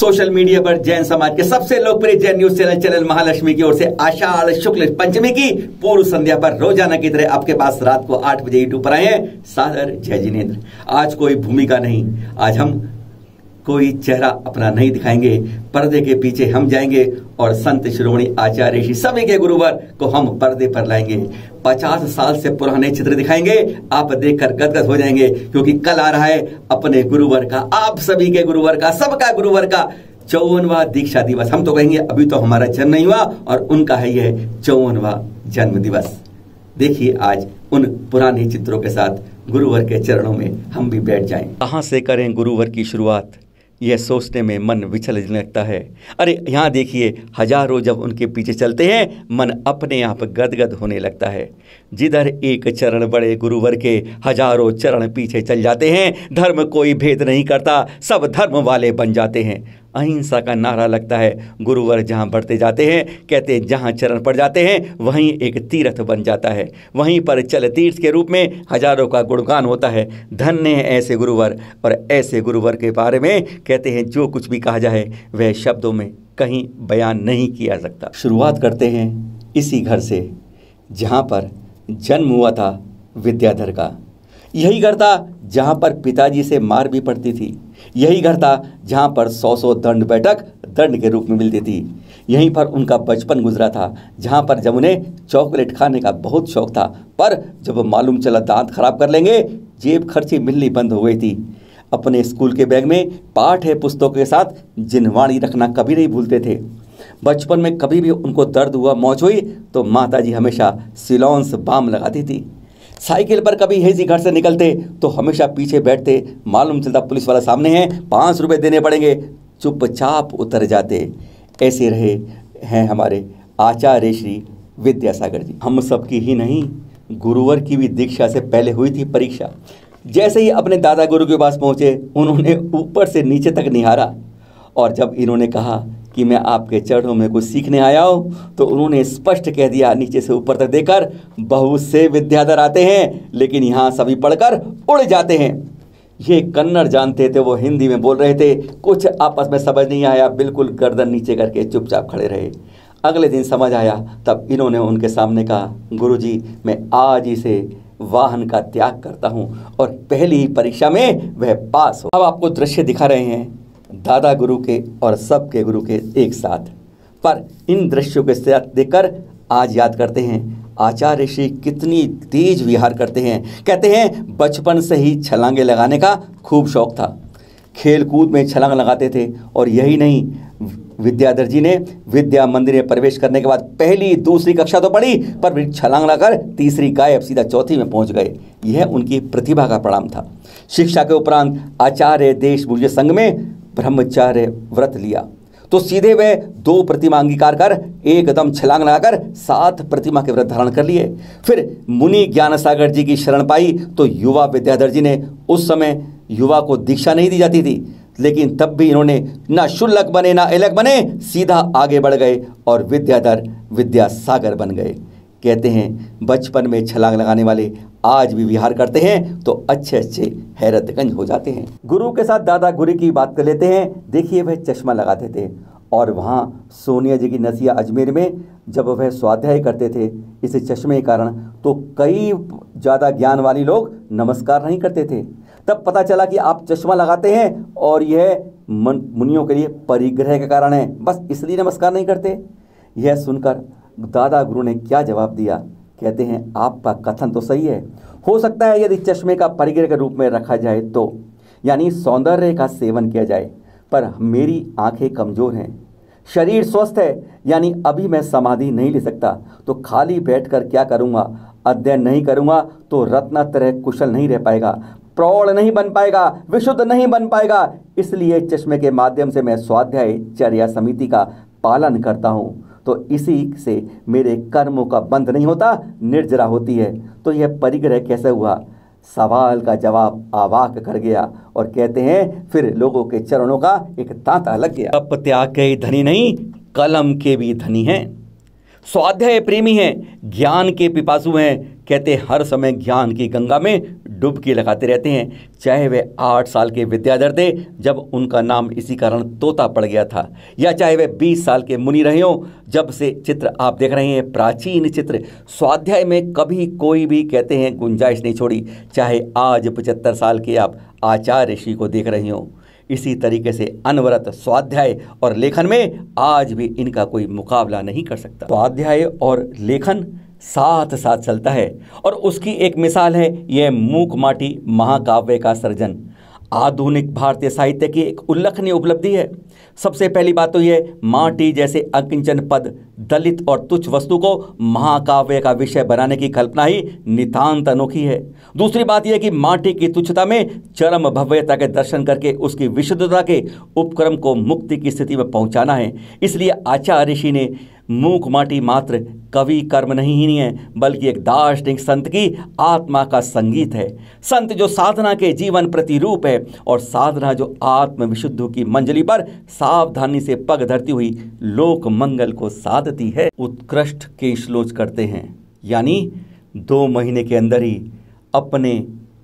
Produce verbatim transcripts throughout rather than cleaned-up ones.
Social media पर जैन समाज के सबसे लोकप्रिय Jain news channel channel Mahalakshmi की ओर से आषाढ़ शुक्ल पंचमी की पूर्व संध्या पर रोजाना की तरह आपके पास रात को आठ बजे यूट्यूब पर आए हैं सादर जय जिनेन्द्र। आज कोई भूमिका नहीं, आज हम कोई चेहरा अपना नहीं दिखाएंगे, पर्दे के पीछे हम जाएंगे और संत शिरोमणि आचार्य ऋषि सभी के गुरुवर को हम पर्दे पर लाएंगे। पचास साल से पुराने चित्र दिखाएंगे, आप देखकर गदगद हो जाएंगे, क्योंकि कल आ रहा है अपने गुरुवर का, आप सभी के गुरुवर का, सबका गुरुवर का चौवनवा दीक्षा दिवस। हम तो कहेंगे अभी तो हमारा जन्म नहीं हुआ और उनका है यह चौवनवा जन्म दिवस। देखिए आज उन पुराने चित्रों के साथ गुरुवर के चरणों में हम भी बैठ जाएं। कहां से करें गुरुवर की शुरुआत, यह सोचने में मन विचलने लगता है। अरे यहाँ देखिए, हजारों जब उनके पीछे चलते हैं मन अपने आप गदगद होने लगता है। जिधर एक चरण बड़े गुरुवर के, हजारों चरण पीछे चल जाते हैं। धर्म कोई भेद नहीं करता, सब धर्म वाले बन जाते हैं। अहिंसा का नारा लगता है, गुरुवर जहाँ बढ़ते जाते हैं, कहते हैं जहाँ चरण पड़ जाते हैं वहीं एक तीर्थ बन जाता है, वहीं पर चल तीर्थ के रूप में हजारों का गुणगान होता है। धन्य है ऐसे गुरुवर, और ऐसे गुरुवर के बारे में कहते हैं जो कुछ भी कहा जाए वह शब्दों में कहीं बयान नहीं किया सकता। शुरुआत करते हैं इसी घर से जहाँ पर जन्म हुआ था विद्याधर का। यही घर था जहाँ पर पिताजी से मार भी पड़ती थी, यही घर था जहाँ पर सौ सौ दंड बैठक दंड के रूप में मिलती थी। यहीं पर उनका बचपन गुजरा था, जहाँ पर जब उन्हें चॉकलेट खाने का बहुत शौक था, पर जब मालूम चला दांत खराब कर लेंगे जेब खर्ची मिलनी बंद हो गई थी। अपने स्कूल के बैग में पाठ्य पुस्तकों के साथ जिनवाणी रखना कभी नहीं भूलते थे। बचपन में कभी भी उनको दर्द हुआ, मौज हुई तो माताजी हमेशा सिलॉन्स बाम लगाती थी। साइकिल पर कभी हेजी घर से निकलते तो हमेशा पीछे बैठते, मालूम चलता पुलिस वाला सामने है, पाँच रुपए देने पड़ेंगे, चुपचाप उतर जाते। ऐसे रहे हैं हमारे आचार्य श्री विद्यासागर जी। हम सबकी ही नहीं, गुरुवर की भी दीक्षा से पहले हुई थी परीक्षा। जैसे ही अपने दादा गुरु के पास पहुँचे उन्होंने ऊपर से नीचे तक निहारा, और जब इन्होंने कहा कि मैं आपके चरणों में कुछ सीखने आया हूँ तो उन्होंने स्पष्ट कह दिया नीचे से ऊपर तक देखकर, बहुत से विद्याधर आते हैं लेकिन यहाँ सभी पढ़कर उड़ जाते हैं। ये कन्नड़ जानते थे, वो हिंदी में बोल रहे थे, कुछ आपस में समझ नहीं आया, बिल्कुल गर्दन नीचे करके चुपचाप खड़े रहे। अगले दिन समझ आया, तब इन्होंने उनके सामने कहा, गुरुजी मैं आज ही से वाहन का त्याग करता हूँ और पहली ही परीक्षा में वह पास हो। अब आपको दृश्य दिखा रहे हैं दादा गुरु के और सबके गुरु के एक साथ, पर इन दृश्यों के साथ देखकर आज याद करते हैं आचार्य ऋषि कितनी तेज विहार करते हैं। कहते हैं बचपन से ही छलांगे लगाने का खूब शौक था, खेल कूद में छलांग लगाते थे। और यही नहीं, विद्याधर जी ने विद्या मंदिर में प्रवेश करने के बाद पहली दूसरी कक्षा तो पढ़ी, पर फिर छलांग लगाकर तीसरी गायब सीधा चौथी में पहुंच गए। यह उनकी प्रतिभा का परिणाम था। शिक्षा के उपरांत आचार्य देशभूषण संघ में ब्रह्मचार्य व्रत लिया तो सीधे वे दो प्रतिमा अंगीकार कर एकदम छलांग लगाकर सात प्रतिमा के व्रत धारण कर लिए। फिर मुनि ज्ञान सागर जी की शरण पाई तो युवा विद्याधर जी ने, उस समय युवा को दीक्षा नहीं दी जाती थी, लेकिन तब भी इन्होंने ना शुल्लक बने ना अलग बने, सीधा आगे बढ़ गए और विद्याधर विद्यासागर बन गए। कहते हैं बचपन में छलांग लगाने वाले आज भी विहार करते हैं तो अच्छे अच्छे हैरतगंज हो जाते हैं। गुरु के साथ दादा गुरु की बात कर लेते हैं। देखिए वह चश्मा लगाते थे और वहाँ सोनिया जी की नसिया अजमेर में जब वह स्वाध्याय करते थे इस चश्मे के कारण, तो कई ज़्यादा ज्ञान वाली लोग नमस्कार नहीं करते थे। तब पता चला कि आप चश्मा लगाते हैं और यह मुनियों के लिए परिग्रह के कारण है, बस इसलिए नमस्कार नहीं करते। यह सुनकर दादा गुरु ने क्या जवाब दिया, कहते हैं आपका कथन तो सही है, हो सकता है यदि चश्मे का परिग्रह के रूप में रखा जाए तो, यानी सौंदर्य का सेवन किया जाए, पर मेरी आंखें कमज़ोर हैं, शरीर स्वस्थ है, यानी अभी मैं समाधि नहीं ले सकता, तो खाली बैठकर क्या करूँगा, अध्ययन नहीं करूँगा तो रत्न तरह कुशल नहीं रह पाएगा, प्रौढ़ नहीं बन पाएगा, विशुद्ध नहीं बन पाएगा। इसलिए चश्मे के माध्यम से मैं स्वाध्याय चर्या समिति का पालन करता हूँ, तो इसी से मेरे कर्मों का बंध नहीं होता, निर्जरा होती है। तो यह परिग्रह कैसे हुआ? सवाल का जवाब अवाक कर गया। और कहते हैं फिर लोगों के चरणों का एक तांता लग गया। तप त्याग के धनी नहीं, कलम के भी धनी हैं, स्वाध्याय प्रेमी हैं, ज्ञान के पिपासु हैं, कहते हर समय ज्ञान की गंगा में डुबकी लगाते रहते हैं। चाहे वे आठ साल के विद्याधर थे जब उनका नाम इसी कारण तोता पड़ गया था, या चाहे वे बीस साल के मुनि रहे हों जब से चित्र आप देख रहे हैं प्राचीन चित्र, स्वाध्याय में कभी कोई भी कहते हैं गुंजाइश नहीं छोड़ी, चाहे आज पचहत्तर साल के आप आचार्य ऋषि को देख रहे हों। इसी तरीके से अनवरत स्वाध्याय और लेखन में आज भी इनका कोई मुकाबला नहीं कर सकता। स्वाध्याय और लेखन साथ साथ चलता है और उसकी एक मिसाल है यह मूक माटी महाकाव्य का सर्जन। आधुनिक भारतीय साहित्य की एक उल्लेखनीय उपलब्धि है। सबसे पहली बात तो यह माटी जैसे अकिंचन पद, दलित और तुच्छ वस्तु को महाकाव्य का विषय बनाने की कल्पना ही नितांत अनोखी है। दूसरी बात यह कि माटी की तुच्छता में चरम भव्यता के दर्शन करके उसकी विशुद्धता के उपक्रम को मुक्ति की स्थिति में पहुंचाना है। इसलिए आचार्य ऋषि ने मूक माटी मात्र कवि कर्म नहीं ही नहीं है, बल्कि एक दार्शनिक संत की आत्मा का संगीत है। संत जो साधना के जीवन प्रतिरूप है और साधना जो आत्म विशुद्धि की मंजली पर सावधानी से पग धरती हुई लोक मंगल को साधती है। उत्कृष्ट केशलोच करते हैं, यानी दो महीने के अंदर ही अपने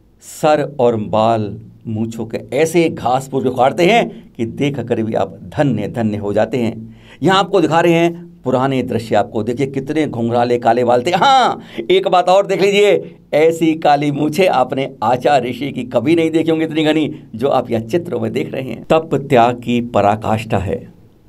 सर और बाल मूछों के ऐसे घास फूस उखाड़ते हैं कि देख कर भी आप धन्य धन्य हो जाते हैं। यहाँ आपको दिखा रहे हैं पुराने दृश्य, आपको देखिए कितने घुंघराले काले बाल थे। हाँ, एक बात और देख लीजिए, ऐसी काली मूछे आपने आचार्य ऋषि की कभी नहीं देखी होंगी इतनी घनी जो आप यह चित्रों में देख रहे हैं। तप त्याग की पराकाष्ठा है।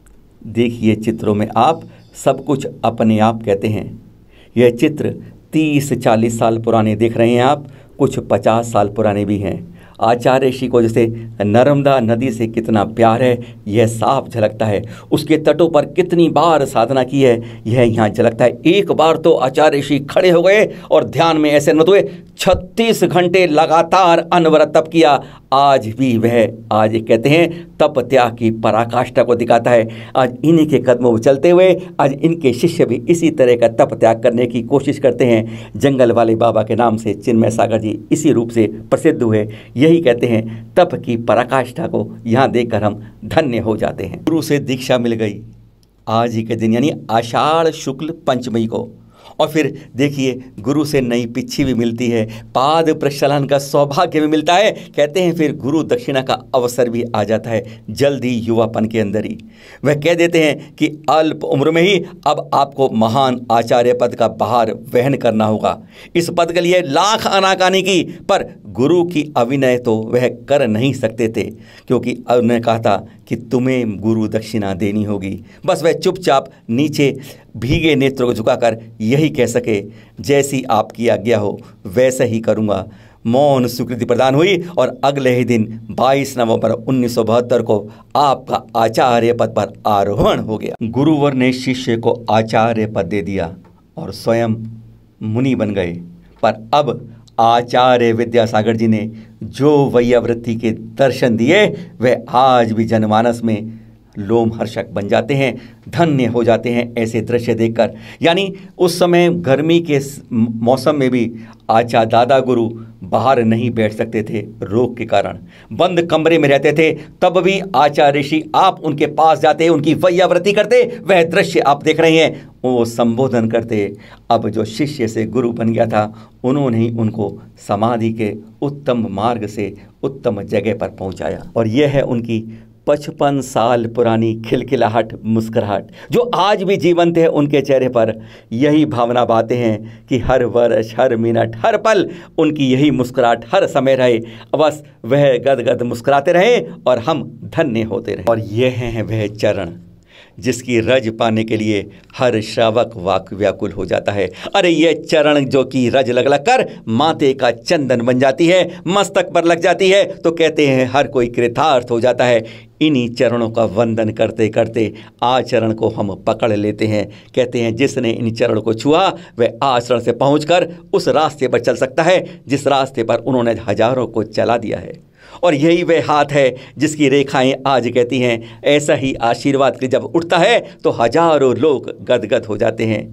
देखिए चित्रों में आप सब कुछ अपने आप कहते हैं। यह चित्र तीस चालीस साल पुराने देख रहे हैं आप, कुछ पचास साल पुराने भी हैं। आचार्य ऋषि को जैसे नर्मदा नदी से कितना प्यार है यह साफ झलकता है। उसके तटों पर कितनी बार साधना की है यह यहाँ झलकता है। एक बार तो आचार्य ऋषि खड़े हो गए और ध्यान में ऐसे नत हुए, छत्तीस घंटे लगातार अनवरत तप किया। आज भी वह आज कहते हैं तप त्याग की पराकाष्ठा को दिखाता है। आज इन्हीं के कदमों में चलते हुए आज इनके शिष्य भी इसी तरह का तप त्याग करने की कोशिश करते हैं। जंगल वाले बाबा के नाम से चिन्मय सागर जी इसी रूप से प्रसिद्ध हुए। यही कहते हैं तप की पराकाष्ठा को यहाँ देखकर हम धन्य हो जाते हैं। गुरु से दीक्षा मिल गई आज ही के दिन, यानी आषाढ़ शुक्ल पंचमी को। और फिर देखिए गुरु से नई पिच्छी भी मिलती है, पाद प्रक्षालन का सौभाग्य भी मिलता है। कहते हैं फिर गुरु दक्षिणा का अवसर भी आ जाता है जल्दी युवापन के अंदर ही। वह कह देते हैं कि अल्प उम्र में ही अब आपको महान आचार्य पद का भार वहन करना होगा। इस पद के लिए लाख अनाकानी की, पर गुरु की अविनय तो वह कर नहीं सकते थे, क्योंकि उन्होंने कहा था कि तुम्हें गुरु दक्षिणा देनी होगी। बस वह चुपचाप नीचे भीगे नेत्रों को झुकाकर यही कह सके, जैसी आपकी आज्ञा हो वैसा ही करूँगा। मौन स्वीकृति प्रदान हुई और अगले ही दिन बाईस नवंबर उन्नीस सौ बहत्तर को आपका आचार्य पद पर आरोहण हो गया। गुरुवर ने शिष्य को आचार्य पद दे दिया और स्वयं मुनि बन गए। पर अब आचार्य विद्यासागर जी ने जो वैयावृत्ति के दर्शन दिए वह आज भी जनमानस में लोमहर्षक बन जाते हैं, धन्य हो जाते हैं ऐसे दृश्य देखकर। यानी उस समय गर्मी के मौसम में भी आचार्य दादा गुरु बाहर नहीं बैठ सकते थे रोग के कारण, बंद कमरे में रहते थे। तब भी आचार्य ऋषि आप उनके पास जाते, उनकी वैयावृत्ति करते। वह दृश्य आप देख रहे हैं, वो संबोधन करते। अब जो शिष्य से गुरु बन गया था उन्होंने ही उनको समाधि के उत्तम मार्ग से उत्तम जगह पर पहुंचाया। और यह है उनकी पचपन साल पुरानी खिलखिलाहट मुस्कुराहट जो आज भी जीवंत है उनके चेहरे पर। यही भावना बातें हैं कि हर वर्ष, हर मिनट, हर पल उनकी यही मुस्कुराहट हर समय रहे। बस वह गदगद मुस्कुराते रहे और हम धन्य होते रहे। और यह है वह चरण जिसकी रज पाने के लिए हर श्रावक वाक व्याकुल हो जाता है। अरे ये चरण जो कि रज लग लग कर माथे का चंदन बन जाती है, मस्तक पर लग जाती है, तो कहते हैं हर कोई कृतार्थ हो जाता है। इन्हीं चरणों का वंदन करते करते आचरण को हम पकड़ लेते हैं। कहते हैं जिसने इन चरणों को छुआ वह आचरण से पहुंचकर उस रास्ते पर चल सकता है जिस रास्ते पर उन्होंने हजारों को चला दिया है। और यही वह हाथ है जिसकी रेखाएं आज कहती हैं ऐसा ही आशीर्वाद के जब उठता है तो हजारों लोग गदगद हो जाते हैं।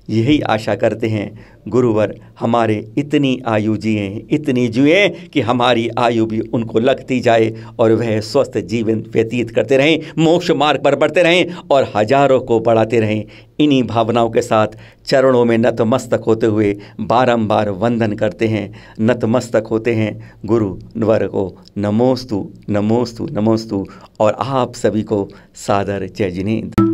यही आशा करते हैं गुरुवर हमारे इतनी आयु जिए, इतनी जिए कि हमारी आयु भी उनको लगती जाए और वह स्वस्थ जीवन व्यतीत करते रहें, मोक्ष मार्ग पर बढ़ते रहें और हजारों को बढ़ाते रहें। इन्हीं भावनाओं के साथ चरणों में नतमस्तक होते हुए बारंबार वंदन करते हैं, नतमस्तक होते हैं गुरुवर को। नमोस्तु नमोस्तु नमोस्तु। और आप सभी को सादर जय जिनेंद्र।